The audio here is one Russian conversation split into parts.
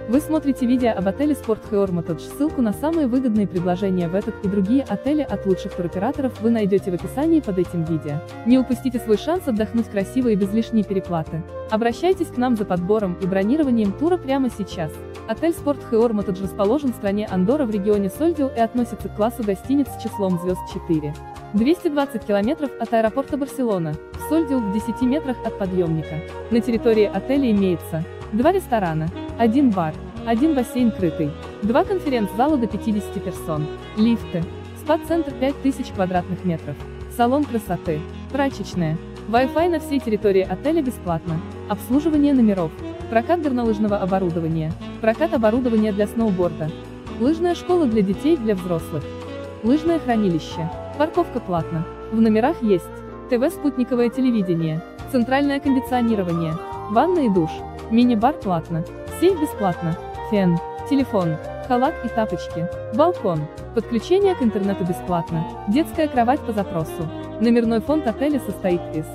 Вы смотрите видео об отеле Sport Hermitage. Ссылку на самые выгодные предложения в этот и другие отели от лучших туроператоров вы найдете в описании под этим видео. Не упустите свой шанс отдохнуть красиво и без лишней переплаты. Обращайтесь к нам за подбором и бронированием тура прямо сейчас. Отель Sport Hermitage расположен в стране Андорра в регионе Сольдиу и относится к классу гостиниц с числом звезд 4. 220 километров от аэропорта Барселона, в Сольдиу в 10 метрах от подъемника. На территории отеля имеется 2 ресторана, 1 бар, 1 бассейн крытый, 2 конференц-зала до 50 персон, лифты, спа-центр 5000 квадратных метров, салон красоты, прачечная, Wi-Fi на всей территории отеля бесплатно, обслуживание номеров, прокат горнолыжного оборудования, прокат оборудования для сноуборда, лыжная школа для детей и для взрослых, лыжное хранилище, парковка платна, в номерах есть ТВ, спутниковое телевидение, центральное кондиционирование, ванна и душ, мини-бар платно, сейф бесплатно, фен, телефон, халат и тапочки, балкон, подключение к интернету бесплатно, детская кровать по запросу. Номерной фонд отеля состоит из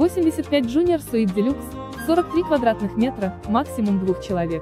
85 Junior Suite Deluxe, 43 квадратных метра, максимум 2 человек,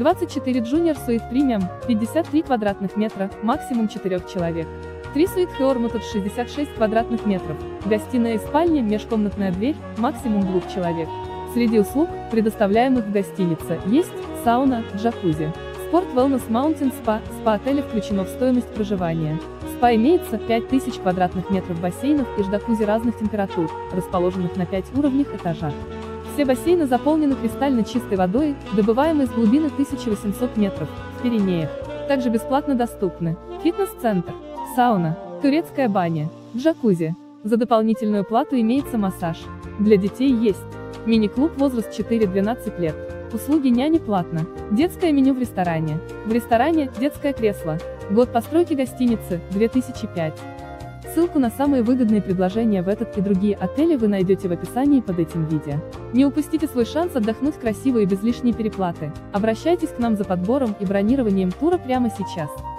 24 Junior Suite Premium, 53 квадратных метра, максимум 4 человек, 3 Suite Hermitage 66 квадратных метров, гостиная и спальня, межкомнатная дверь, максимум 2 человек. Среди услуг, предоставляемых в гостинице, есть сауна, джакузи, Sport Wellness Mountain Spa, спа-отеля включено в стоимость проживания. В спа имеется 5000 квадратных метров бассейнов и джакузи разных температур, расположенных на 5 уровнях этажах. Все бассейны заполнены кристально чистой водой, добываемой с глубины 1800 метров, в Пиренеях. Также бесплатно доступны фитнес-центр, сауна, турецкая баня, джакузи. За дополнительную плату имеется массаж. Для детей есть мини-клуб возраст 4-12 лет. Услуги няни платно. Детское меню в ресторане. В ресторане детское кресло. Год постройки гостиницы 2005. Ссылку на самые выгодные предложения в этот и другие отели вы найдете в описании под этим видео. Не упустите свой шанс отдохнуть красиво и без лишней переплаты. Обращайтесь к нам за подбором и бронированием тура прямо сейчас.